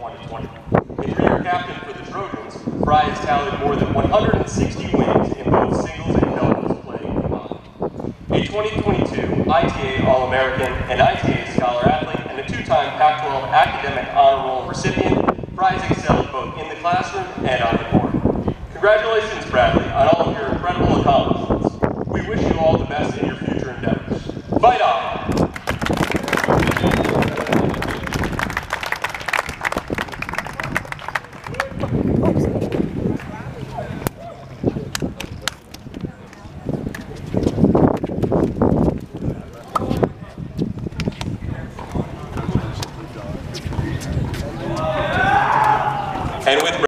2020. A three-year captain for the Trojans, Frye has tallied more than 160 wins in both singles and doubles play combined. A 2022 ITA All-American and ITA Scholar Athlete and a two-time Pac-12 Academic Honor Roll recipient, Frye has excelled both in the classroom and on the court. Congratulations, Bradley, on all of your incredible accomplishments. We wish you all the best in your future endeavors. Fight on!